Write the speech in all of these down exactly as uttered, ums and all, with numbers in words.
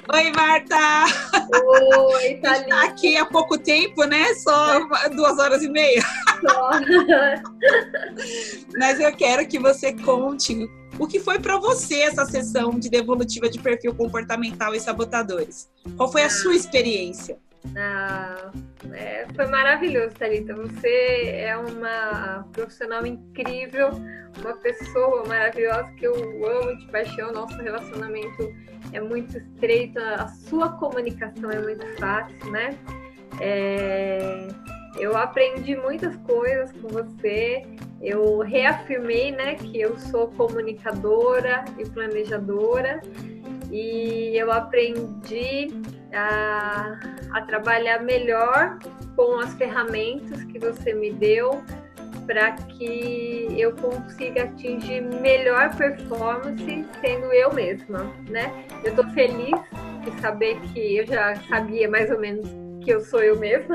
Oi, Marta! Oi, A gente está Thalita. aqui há pouco tempo, né? Só duas horas e meia. Mas eu quero que você conte o que foi para você essa sessão de devolutiva de perfil comportamental e sabotadores. Qual foi a sua experiência? Ah, é, foi maravilhoso, Thalita. Você é uma profissional incrível, uma pessoa maravilhosa que eu amo de paixão. Nosso relacionamento é muito estreito, a sua comunicação é muito fácil, né? É, eu aprendi muitas coisas com você. Eu reafirmei, né, que eu sou comunicadora e planejadora, e eu aprendi a, a trabalhar melhor com as ferramentas que você me deu para que eu consiga atingir melhor performance sendo eu mesma, né? Eu estou feliz de saber que eu já sabia mais ou menos que eu sou eu mesma,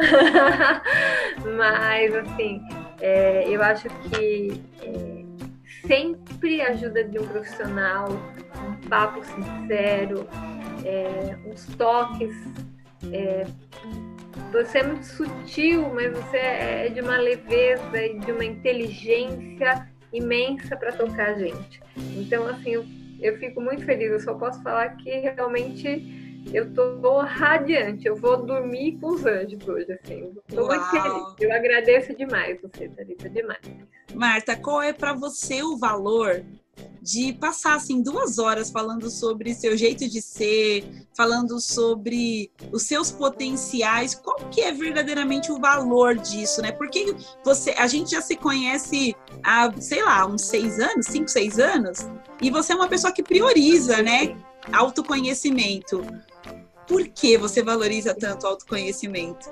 mas assim, é, eu acho que é, sempre a ajuda de um profissional, um papo sincero, é, uns toques. É, você é muito sutil, mas você é de uma leveza e de uma inteligência imensa para tocar a gente. Então, assim, eu, eu fico muito feliz. Eu só posso falar que realmente eu tô radiante. Eu vou dormir com os anjos hoje, assim. Tô muito feliz. Uau! Eu agradeço demais você, Thalita, demais. Marta, qual é para você o valor de passar assim duas horas falando sobre seu jeito de ser, falando sobre os seus potenciais? Qual que é verdadeiramente o valor disso, né? Porque você, a gente já se conhece há, sei lá, uns seis anos, cinco, seis anos, e você é uma pessoa que prioriza, né? Autoconhecimento. Por que você valoriza tanto o autoconhecimento?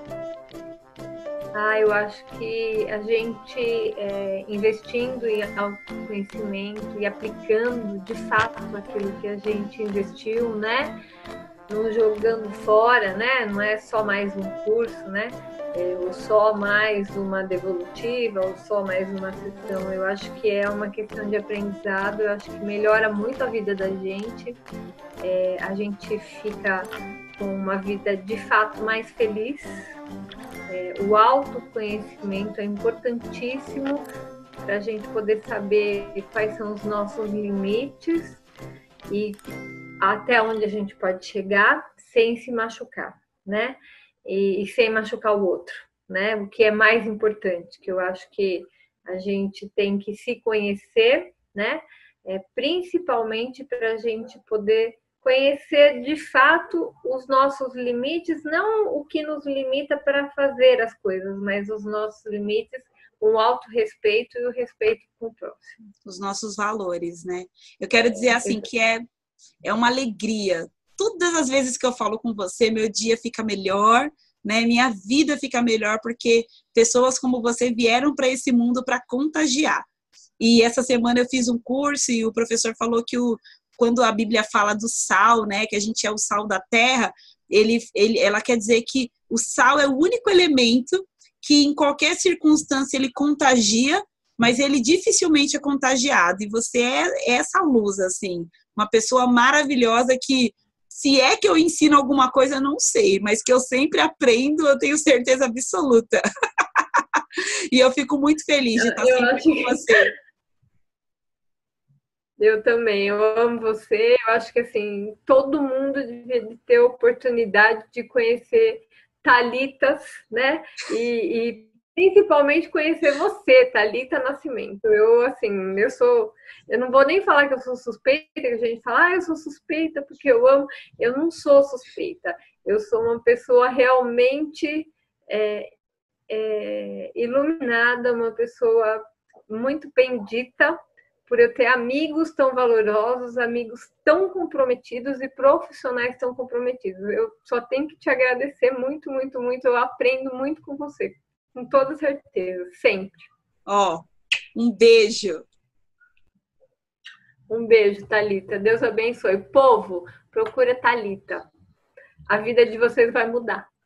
Ah, eu acho que a gente é, investindo em autoconhecimento e aplicando de fato aquilo que a gente investiu, né? Não jogando fora, né? Não é só mais um curso, né? É, ou só mais uma devolutiva, ou só mais uma sessão. Eu acho que é uma questão de aprendizado, eu acho que melhora muito a vida da gente. É, a gente fica com uma vida de fato mais feliz. É, o autoconhecimento é importantíssimo para a gente poder saber quais são os nossos limites e até onde a gente pode chegar sem se machucar, né? E, e sem machucar o outro, né? O que é mais importante, que eu acho que a gente tem que se conhecer, né? É, principalmente para a gente poder conhecer de fato os nossos limites, não o que nos limita para fazer as coisas, mas os nossos limites, o autorrespeito e o respeito com o próximo. Os nossos valores, né? Eu quero dizer assim que é é uma alegria. Todas as vezes que eu falo com você, meu dia fica melhor, né? Minha vida fica melhor porque pessoas como você vieram para esse mundo para contagiar. E essa semana eu fiz um curso e o professor falou que o, quando a Bíblia fala do sal, né, que a gente é o sal da terra, ele, ele, ela quer dizer que o sal é o único elemento que em qualquer circunstância ele contagia, mas ele dificilmente é contagiado. E você é essa luz, assim, uma pessoa maravilhosa que, se é que eu ensino alguma coisa, eu não sei, mas que eu sempre aprendo, eu tenho certeza absoluta. E eu fico muito feliz de estar Eu sempre acho com que você. eu também, eu amo você. Eu acho que assim, todo mundo devia ter a oportunidade de conhecer Thalitas, né? E, e principalmente conhecer você, Thalita Nascimento. Eu assim, eu sou, eu não vou nem falar que eu sou suspeita, que a gente fala, ah, eu sou suspeita porque eu amo. Eu não sou suspeita. Eu sou uma pessoa realmente é, é, iluminada, uma pessoa muito bendita por eu ter amigos tão valorosos, amigos tão comprometidos e profissionais tão comprometidos. Eu só tenho que te agradecer muito, muito, muito. Eu aprendo muito com você, com toda certeza, sempre. Ó, um beijo. Um beijo, Thalita. Deus abençoe. Povo, procura Thalita. A vida de vocês vai mudar.